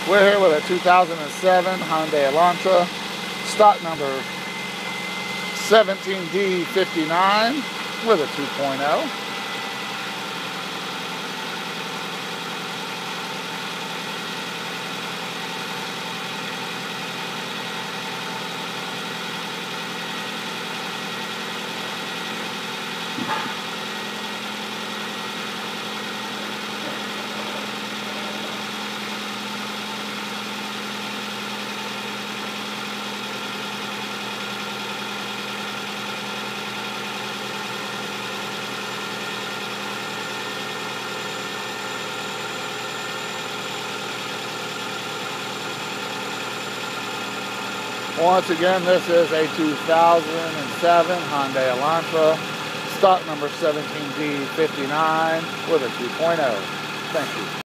We're here with a 2007 Hyundai Elantra, stock number 17D59 with a 2.0. Once again, this is a 2007 Hyundai Elantra, stock number 17D59 with a 2.0. Thank you.